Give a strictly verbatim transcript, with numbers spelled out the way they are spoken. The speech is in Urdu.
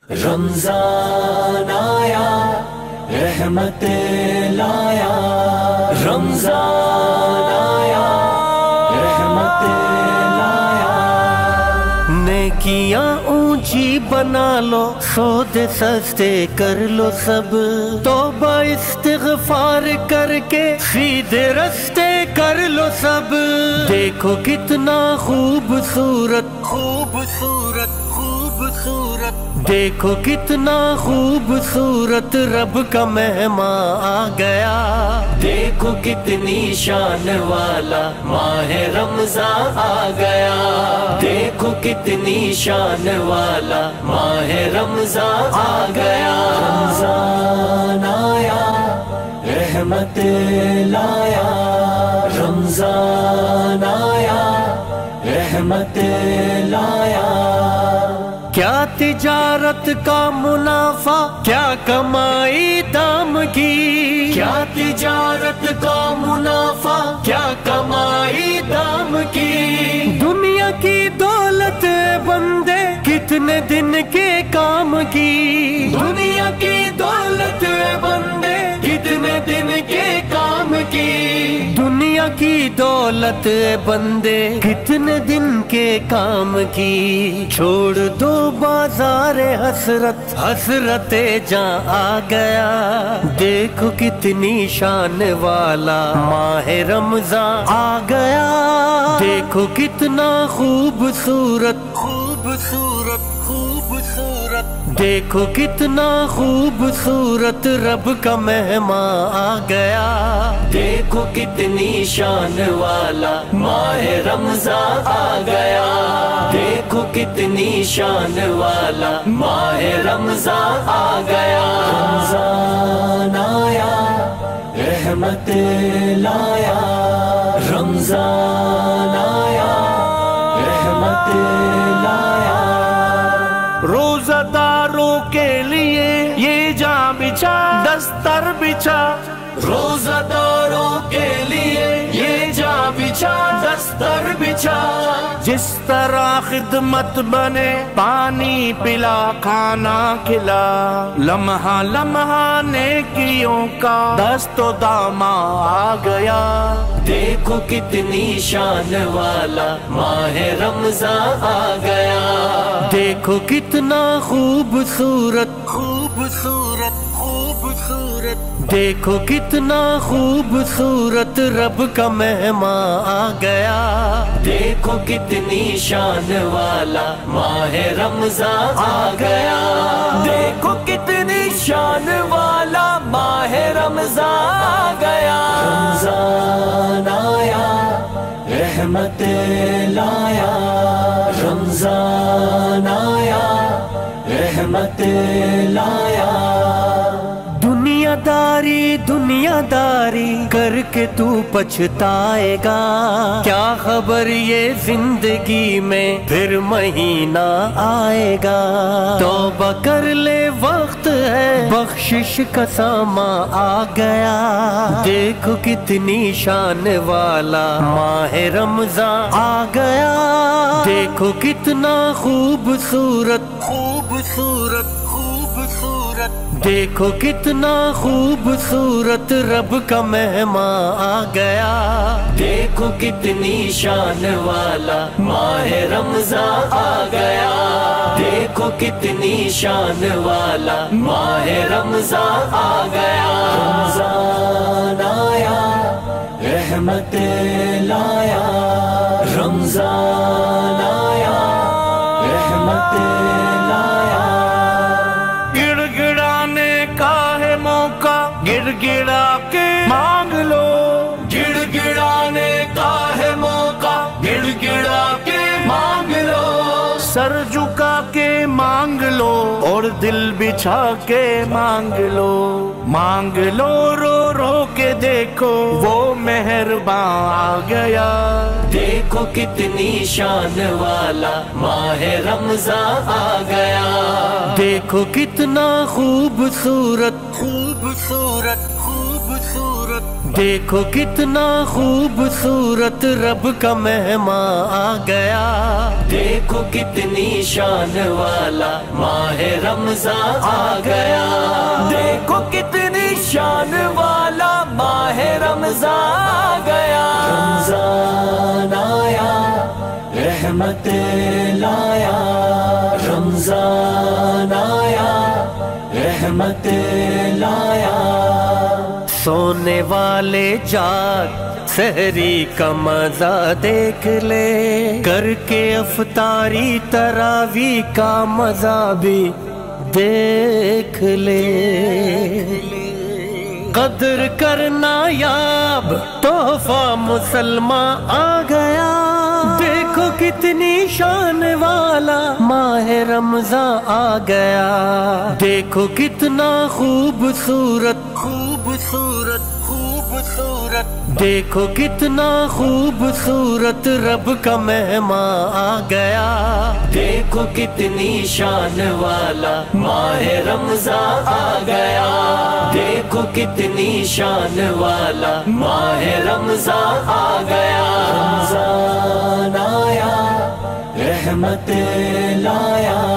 رمضان آیا رحمت لایا، رمضان آیا رحمت لایا۔ نیکیاں اونچی بنا لو، سودے سستے کر لو سب، توبہ استغفار کر کے سیدھے رستے کر لو سب۔ دیکھو کتنا خوبصورت خوبصورت خوبصورت، دیکھو کتنا خوبصورت رب کا مہمان آ گیا۔ دیکھو کتنی شان والا ماہ رمضان آ گیا، دیکھو کتنی شان والا ماہ رمضان آ گیا۔ رمضان آیا رحمت لایا، رمضان آیا رحمت لایا۔ کیا تجارت کا منافع، کیا کمائی دام کی، کیا تجارت کا منافع، کیا کمائی دام کی۔ دنیا کی دولت بندے کتنے دن کے کام کی، دنیا کی دولت بندے کتنے دن کے کام کی۔ دنیا کی دولت بندے کتنے دن کے کام کی۔ چھوڑ دو بازار حسرت، حسرت جاں آ گیا۔ دیکھو کتنی شان والا ماہ رمضان آ گیا۔ دیکھو کتنا خوبصورت خوبصورت خوبصورت، دیکھو کتنا خوبصورت رب کا مہمان آ گیا۔ دیکھو کتنی شان والا ماہ رمضان آ گیا، دیکھو کتنی شان والا ماہ رمضان آ گیا۔ رمضان آیا رحمت لایا، رمضان آیا رحمت لایا۔ روزہ داروں کے لیے یہ جاں بچھا، دستر بچھا، روزہ داروں کے لیے یہ جاں بچھا، دستر بچھا۔ جس طرح خدمت بنے، پانی پلا کھانا کھلا، لمحہ لمحہ نیکیوں کا دست و دامہ آ گیا۔ دیکھو کتنی شان والا ماہ رمضان آ گیا، دیکھو کتنا خوبصورت خوبصورت خوبصورت، دیکھو کتنا خوبصورت رب کا مہمان آ گیا۔ دیکھو کتنی شان والا ماہ رمضان آ گیا، دیکھو کتنی شان والا ماہ رمضان آ گیا۔ رمضان آیا رحمت لایا، رمضان آیا رحمت لایا۔ دنیا داری دنیا داری کر کے تو پچھتائے گا، کیا خبر یہ زندگی میں پھر مہینہ آئے گا۔ توبہ کر لے وقت ہے، بخشش کا ساماں آ گیا۔ دیکھو کتنی شان والا ماہ رمضان آ گیا۔ دیکھو کتنا خوبصورت خوبصورت خوبصورت، دیکھو کتنا خوبصورت رب کا مہمان آ گیا۔ دیکھو کتنی شان والا ماہ رمضان آ گیا، دیکھو کتنی شان والا ماہ رمضان آ گیا۔ رمضان آیا رحمت لایا، رمضان آیا رحمت لایا۔ گڑ گڑانے کا ہے موقع، گڑ گڑا کے مانگ لو، گڑ گڑانے کا ہے موقع، گڑ گڑا کے مانگ لو۔ سر جھکا کے مانگ لو اور دل بچھا کے مانگ لو، مانگ لو رو رو کے دیکھو وہ مہربان آ گیا۔ دیکھو کتنی شان والا ماہ رمضان آ گیا، دیکھو کتنا خوبصورت خوبصورت خوب خوبصورت، دیکھو کتنا خوبصورت رب کا مہمان آ گیا، دیکھو کتنی شان والا ماہ رمضان آ گیا، دیکھو کتنی شان والا ماہ رمضان آ گیا، رمضان آیا رحمت لایا، رمضان آیا رحمت لایا، سونے والے جاگ سحری کا مزہ دیکھ لے، کر کے افطاری تراویح کا مزہ بھی دیکھ لے، قدر کرنا یاب تحفہ مسلمان آ گیا، دیکھو کتنی شان والا ماہ رمضان آ گیا، دیکھو کتنا خوبصورت خوبصورت خوبصورت، دیکھو کتنا خوبصورت رب کا مہمان آ گیا، دیکھو کتنی شان والا ماہ رمضان آ گیا، دیکھو کتنی شان والا ماہ رمضان آ گیا، رمضان آیا رحمت لایا،